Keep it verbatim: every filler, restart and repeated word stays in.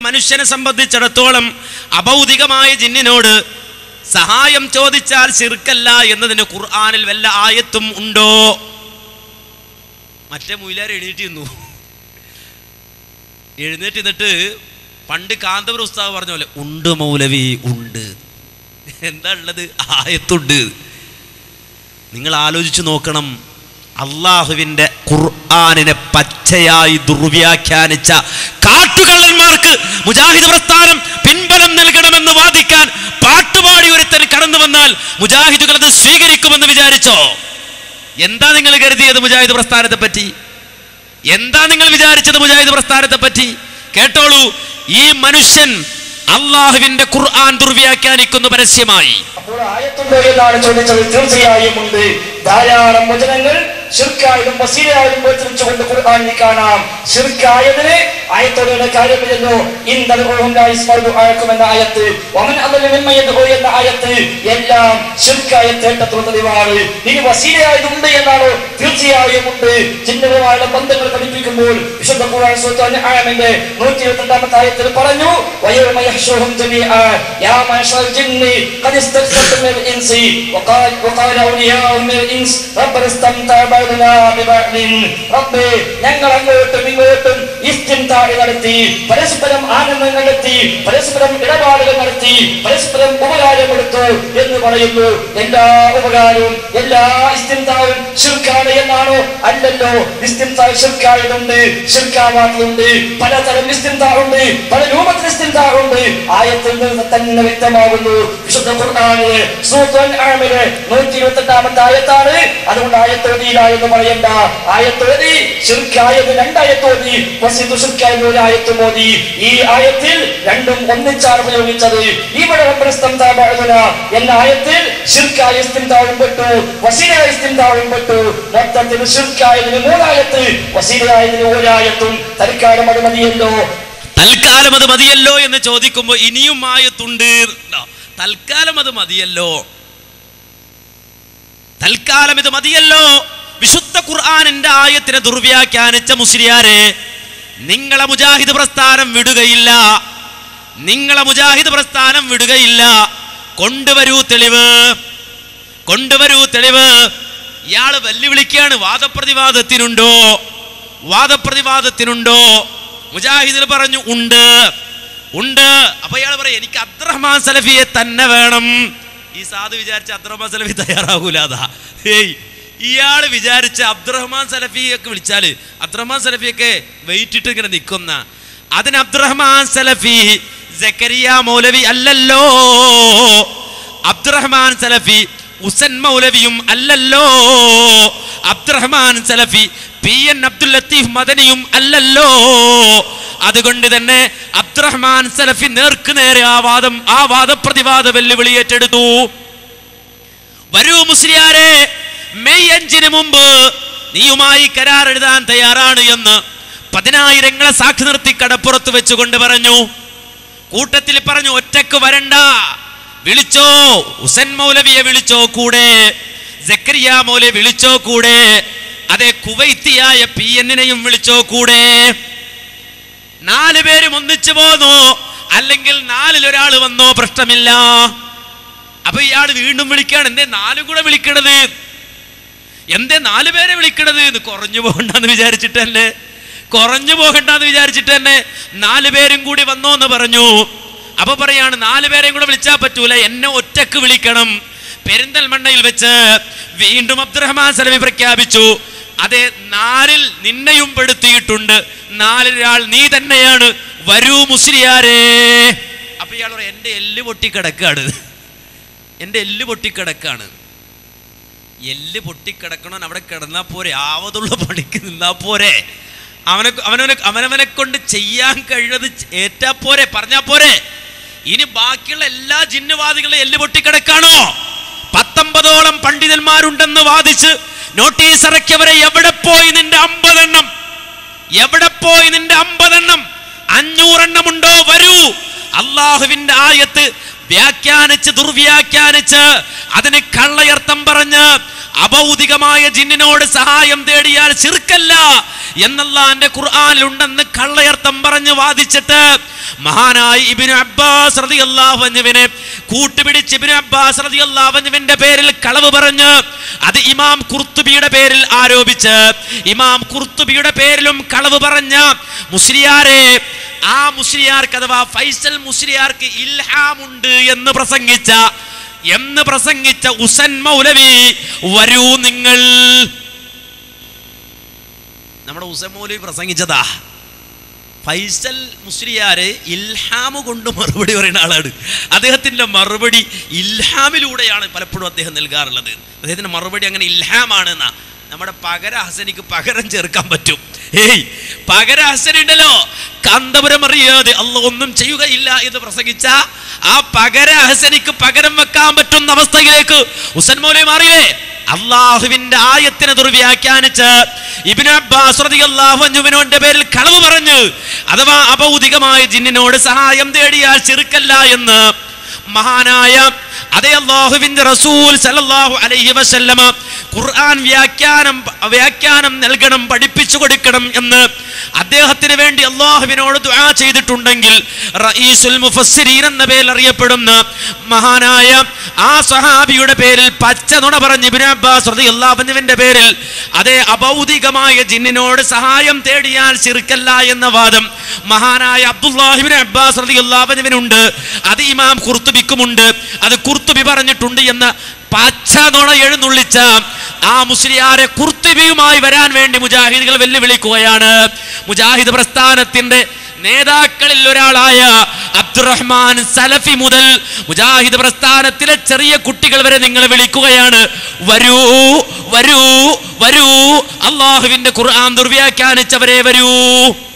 മനുഷ്യനെ സംബന്ധിച്ചിടത്തോളം അഭൗതികമായ ജിന്നിനോട് സഹായം ചോദിച്ചാൽ ശിർക്കല്ല എന്നതിന് ഖുർആനിൽ വല്ല ആയത്തും ഉണ്ടോ? മറ്റേ മൂലാർ എഴുന്നേറ്റിരുന്നു. എഴുന്നേറ്റ് നിന്നിട്ട് പണ്ട് കാന്തപുര ഉസ്താദ് പറഞ്ഞ പോലെ ഉണ്ട് മൗലവി ഉണ്ട്. എന്താ ഉള്ളത്? ആയത്തുണ്ട്. നിങ്ങൾ ആലോചിച്ച് നോക്കണം. അള്ളാഹുവിൻ്റെ ഖുർആനിനെ പച്ചയായി ദുർവ്യാഖ്യാനിച്ച കാട്ടുകള്ളന്മാർക്ക് മുജാഹിദ് പ്രസ്ഥാനം പിൻബലം നൽകണമെന്ന് വാദിക്കാൻ പാട്ടുപാടി ഒരുത്തൻ കടന്നു വന്നാൽ മുജാഹിദുകൾ അത് സ്വീകരിക്കുമെന്ന് വിചാരിച്ചോ? എന്താ നിങ്ങൾ കരുതിയത് മുജാഹിദ് പ്രസ്ഥാനത്തെ പറ്റി? എന്താ നിങ്ങൾ വിചാരിച്ചത് മുജാഹിദ് പ്രസ്ഥാനത്തെ പറ്റി? കേട്ടോളൂ. ഈ മനുഷ്യൻ അള്ളാഹുവിന്റെ ഖുർആൻ ദുർവ്യാഖ്യാനിക്കുന്നു പരസ്യമായി. അപ്പോൾ ആയത്തുണ്ടോ എന്നാണ് ചോദിച്ചത്. തീർച്ചയായും ഉണ്ട്. ധാരാളം വചനങ്ങൾ ശിർക്കായതും വസീലയായതും വേർതിരിച്ചുകൊണ്ട് ഖുർആനിൽ കാണാം. ശിർക്കായതിന് ആയത്തോടെ കാര്യമില്ലെന്നു. എന്ന ആയത്ത്, വമൻ അദല്ലു മിമ്മൻ യദ്ഉ എന്ന ആയത്ത് എല്ലാം ശിർക്കായ തേട്ടത്തുള്ള തെളിവാണ്. ഇനി വസീലയായതുണ്ട് എന്നാണോ? തീർച്ചയായും ഉണ്ട്. ജിന്നുകളുമായുള്ള ബന്ധങ്ങൾ പഠിപ്പിക്കുമ്പോൾ വിശുദ്ധ ഖുർആൻ സൂറത്തുൽ അൻആമിന്റെ നൂറ്റി ഇരുപത്തിരണ്ടാമത്തെ ആയത്തിൽ പറഞ്ഞു, വയൗമ യഹ്ശുറുഹും ജമീഅ യാ മഅശറൽ ജിന്നി ഖദ് ഇസ്തക്സർതും മിനൽ ഇൻസി വഖാല വഖാല ഔലിയാഉ മിനൽ ഇൻസ് റബ്ബനാ ഇസ്തംതഅ ബഅദുനാ ബിബഅദിൻ. റബ്ബേ, ഞങ്ങൾ അങ്ങോട്ടും ഇങ്ങോട്ടും ഇസ്തിംതാഇ നടത്തി, പരസ്പരം ആനന്ദം നടത്തി, പരസ്പരം ഇടപാടുകൾ നടത്തി, പരസ്പരം ഉപകാരമെടുത്തു എന്ന് പറയുന്നു. എല്ലാ ഉപകാരവും എല്ലാ ഇസ്തിംതാവും ശിർക്കാണ് എന്നാണോ? അല്ലല്ലോ. ഇസ്തിംതാ ശിർക്കായതുണ്ട്, ശിർക്കാവാത്തതുണ്ട്. പലതരം ഇസ്തിംതാ ഉണ്ട്, പല രൂപത്തിൽ ഇസ്തിംതാ ഉണ്ട്. ആയത്തിൽ നിന്ന് തന്നെ വ്യക്തമാകുന്നു. വിശുദ്ധ ഖുർആനിലെ സൂറത്തുൽ അൻആമിലെ നൂറ്റി ഇരുപത്തിയെട്ടാമത്തെ ആയത്താണ്. അതുകൊണ്ട് ആയത്തോതിയില്ല എന്ന് പറയണ്ട. ആയത്തോതി ശിർക്കായത് രണ്ടായത്തോതി, വസീതു ശിർക്കായത് ഒരു ആയത്ത് മോദി. ഈ ആയത്തിൽ രണ്ടും ഒന്നിച്ചാണ് പ്രയോഗിച്ചത്. ഇവിടെ എന്ന ആയത്തിൽ ശിർക്കായ ഇസ്തിംതാവും പെട്ടു, വസീലയായ ഇസ്തിംതാവും പെട്ടു. മൊത്തത്തിൽ ശിർക്കായതിന് മൂന്നായത്ത്, വസീലയായതിന് ഒരായത്തും. തൽക്കാലം അത് മതിയല്ലോ. തൽക്കാലം അത് മതിയല്ലോ എന്ന് ചോദിക്കുമ്പോൾ ഇനിയും ആയത്തുണ്ട്. തൽക്കാലം അത് മതിയല്ലോ, തൽക്കാലം ഇത് മതിയല്ലോ. വിശുദ്ധ ഖുർആനിന്റെ ആയത്തിനെ ദുർവ്യാഖ്യാനിച്ച മുസ്ലിയാരെ, നിങ്ങളെ മുജാഹിദ് പ്രസ്ഥാനം വിടുകയില്ല, നിങ്ങളെ മുജാഹിദ് പ്രസ്ഥാനം വിടുകയില്ല. കൊണ്ടുവരൂ തെളിവ്, കൊണ്ടുവരൂ തെളിവ്. ഇയാള് വെല്ലുവിളിക്കാണ്. വാദപ്രതിവാദത്തിനുണ്ടോ? വാദപ്രതിവാദത്തിനുണ്ടോ? മുജാഹിദിൽ പറഞ്ഞു ഉണ്ട്, ഉണ്ട്. അപ്പൊ ഇയാൾ പറയും എനിക്ക് അബ്ദുറഹ്മാൻ സലഫിയെ തന്നെ വേണം. ഈ സാധു വിചാരിച്ച അബ്ദുറഹ്മാൻ സലഫി തയ്യാറാകൂലാതാ. ഏയ്, ഇയാള് വിചാരിച്ച അബ്ദുറഹ്മാൻ സലഫിയൊക്കെ വിളിച്ചാല് അബ്ദുറഹ്മാൻ സലഫിയൊക്കെ വെയിറ്റിട്ട് ഇങ്ങനെ നിൽക്കുന്ന, അതിന് അബ്ദുറഹ്മാൻ സലഫി സക്കരിയ മൗലവി അല്ലല്ലോ. അബ്ദുറഹ്മാൻ സലഫി ഹുസൈൻ മൗലവിയും അല്ലല്ലോ. അബ്ദുറഹ്മാൻ സലഫി പി എൻ അബ്ദുൽ ലത്തീഫ് മദനിയും അല്ലല്ലോ. അതുകൊണ്ട് തന്നെ അബ്ദുറഹ്മാൻ സലഫി നേർക്ക് നേരെ ആ വാദം ആ വാദപ്രതിവാദ വെല്ലുവിളി ഏറ്റെടുത്തു. വരൂ മുസ്ലിയാരെ, മെയ് അഞ്ചിന് മുമ്പ് നീയുമായി കരാർ എഴുതാൻ തയ്യാറാണ് എന്ന് പതിനായിരങ്ങളെ സാക്ഷി നിർത്തി കടപ്പുറത്ത് വെച്ചുകൊണ്ട് പറഞ്ഞു. കൂട്ടത്തിൽ പറഞ്ഞു ഒറ്റക്ക് വരണ്ട, വിളിച്ചോ, ഹുസൈൻ മൗലവിയെ വിളിച്ചോ കൂടെ, സക്കരിയ മൗലവി വിളിച്ചോ കൂടെ, അതെ കുവൈത്തിയായ പി എന്നിനെയും വിളിച്ചോ കൂടെ. നാല് പേരും ഒന്നിച്ചു പോന്നോ, അല്ലെങ്കിൽ നാലിൽ ഒരാൾ വന്നോ, പ്രശ്നമില്ല. അപ്പൊ ഇയാൾ വീണ്ടും വിളിക്കാണ്. എന്തേ നാലും കൂടെ വിളിക്കണത്? എന്തേ നാലു പേരെ വിളിക്കണത്? എന്ന് കുറഞ്ഞു പോകണ്ടെന്ന് വിചാരിച്ചിട്ടല്ലേ, കുറഞ്ഞു പോകണ്ടെന്ന് വിചാരിച്ചിട്ട് തന്നെ നാലു പേരും കൂടി വന്നോ എന്ന് പറഞ്ഞു. അപ്പൊ പറയാണ് നാലു പേരെയും കൂടെ വിളിച്ചാൽ പറ്റൂല, എന്നെ ഒറ്റക്ക് വിളിക്കണം. പെരിന്തൽമണ്ണയിൽ വെച്ച് വീണ്ടും അബ്ദുറഹ്മാൻ സലഫി പ്രഖ്യാപിച്ചു, അതെ നാലിൽ നിന്നെയും പെടുത്തിയിട്ടുണ്ട്, നാലിലൊരാൾ നീ തന്നെയാണ്, വരൂ മുസ്ലിയാരെ. അപ്പൊ ഇയാൾ പറയും എന്റെ എല്ല് പൊട്ടിക്കിടക്കാണ്, എന്റെ എല്ല് പൊട്ടിക്കിടക്കാണ്. എല്ല് പൊട്ടിക്കിടക്കണോ അവിടെ കിടന്നാ പോരെ, ആവതുള്ള പണിക്ക് നിന്നാ പോരെ, അവനെ അവനവനെ അവനവനെ കൊണ്ട് ചെയ്യാൻ കഴിയുന്നത് ഏറ്റാ പോരെ, പറഞ്ഞാ പോരെ. ഇനി ബാക്കിയുള്ള എല്ലാ ജിന്നുവാദികളും എല്ല് പൊട്ടിക്കിടക്കാണോ? പത്തൊമ്പതോളം പണ്ഡിതന്മാരുണ്ടെന്ന് വാദിച്ച് നോട്ടീസ് ഇറക്കിയവരെ എവിടെ പോയി നിന്റെ അമ്പതെണ്ണം? എവിടെ പോയി നിന്റെ അമ്പതെണ്ണം? അഞ്ഞൂറെണ്ണം ഉണ്ടോ? വരൂ. അള്ളാഹുവിന്റെ ആയത്ത് വ്യാഖ്യാനിച്ച് ദുർവ്യാഖ്യാനിച്ച് അതിന് കള്ളയർത്ഥം പറഞ്ഞ് അഭൗതികമായ ജിന്നിനോട് സഹായം തേടിയാൽ ശിർക്കല്ല എന്നല്ലാഹുവിന്റെ ഖുർആനിൽ ഉണ്ടെന്ന് കള്ളയർത്ഥം പറഞ്ഞ് വാദിച്ചിട്ട് മഹാനായ ഇബ്നു അബ്ബാസ് റളിയല്ലാഹു അൻഹുവിനെ കൂട്ടുപിടിച്ച് ഇബ്നു അബ്ബാസ് റളിയല്ലാഹു അൻഹുവിന്റെ പേരിൽ കളവ് പറഞ്ഞ് അത് ഇമാം ഖുർത്തുബിയുടെ പേരിൽ ആരോപിച്ച് ഇമാം ഖുർത്തുബിയുടെ പേരിലും കളവ് പറഞ്ഞ മുസ്ലിയാരെ, ആ മുസ്ലിയാർക്ക് അഥവാ ഫൈസൽ മുസ്ലിയാർക്ക് ഇൽഹാമുണ്ട് എന്ന് പ്രസംഗിച്ച എന്ന് പ്രസംഗിച്ച ഉസൻ മൗലവി, വരൂ നിങ്ങൾ. നമ്മുടെ ഉസൻ മൗലവി പ്രസംഗിച്ചതാ. ഫൈസൽ മുസ്ലിയാരെ ഇൽഹാമ് കൊണ്ട് മറുപടി പറയുന്ന ആളാണ്. അദ്ദേഹത്തിന്റെ മറുപടി ഇൽഹാമിലൂടെയാണ് പലപ്പോഴും അദ്ദേഹം നൽകാറുള്ളത്. അദ്ദേഹത്തിന്റെ മറുപടി അങ്ങനെ ഇൽഹാമാണ് എന്നാ. നമ്മുടെ പകര ഹസനിക്ക് പകരം ചേർക്കാൻ പറ്റും. ഏയ് പകര ഹസൻ ഉണ്ടല്ലോ, കാന്തപുരം അറിയാതെ അല്ല ഒന്നും ചെയ്യുകയില്ല എന്ന് പ്രസംഗിച്ച ആ പകര ഹസനിക്ക് പകരം വെക്കാൻ പറ്റുന്ന അവസ്ഥയിലേക്ക് ഹുസൈൻ മൗലവി മാറിയേ. അള്ളാഹുവിന്റെ ആയത്തിനെ ദുർവ്യാഖ്യാനിച്ച് ഇബ്നു അബ്ബാസ് റളിയല്ലാഹു അൻഹുവിന്റെ പേരിൽ കളവ് പറഞ്ഞു അഥവാ അഭൗതികമായ ജിന്നിനോട് സഹായം തേടിയാൽ ശിർക്കല്ല എന്ന് മഹാനായ അതേ അല്ലാഹുവിന്റെ റസൂൽ സല്ലല്ലാഹു അലൈഹി വസല്ലമ ഖുർആൻ വ്യാഖ്യാനം വ്യാഖ്യാനം നൽകണം, പഠിപ്പിച്ചു കൊടുക്കണം എന്ന് അദ്ദേഹത്തിന് വേണ്ടി അല്ലാഹുവിനോട് ദുആ ചെയ്തിട്ടുണ്ടെങ്കിൽ റഈസുൽ മുഫസ്സിരീൻ എന്ന പേരിൽ അറിയപ്പെടുന്ന മഹാനായ ആ സഹാബിയുടെ പേരിൽ പച്ച നുണ പറഞ്ഞ് ഇബ്നു അബ്ബാസ് റളിയല്ലാഹു അൻഹുവിന്റെ പേരിൽ അതേ അഭൗതികമായ ജിന്നിനോട് സഹായം തേടിയാൽ ശിർക്കല്ല എന്ന വാദം മഹാനായ അബ്ദുല്ലാഹി ഇബ്നു അബ്ബാസ് റളിയല്ലാഹു അൻഹുവിനുണ്ട്. അത് ഇമാം ഖുർത്തുബിക്കുമുണ്ട്. അത് ഖുർത്തുബി പറഞ്ഞിട്ടുണ്ട് എന്ന് പച്ച നുണ എഴുന്നള്ളിച്ച ആ മുസ്ലിയാരെ ഖുർത്തുബിയുമായി വരാൻ വേണ്ടി മുജാഹിദുകൾ വെല്ലുവിളിക്കുകയാണ്. മുജാഹിദ് പ്രസ്ഥാനത്തിന്റെ നേതാക്കളിൽ ഒരാളായ അബ്ദുറഹ്മാൻ സലഫി മുതൽ മുജാഹിദ് പ്രസ്ഥാനത്തിലെ ചെറിയ കുട്ടികൾ വരെ നിങ്ങൾ വിളിക്കുകയാണ്, വരൂ വരൂ വരൂ, അള്ളാഹുവിന്റെ ഖുർആൻ ദുർവ്യാഖ്യാനിച്ചവരെ വരൂ.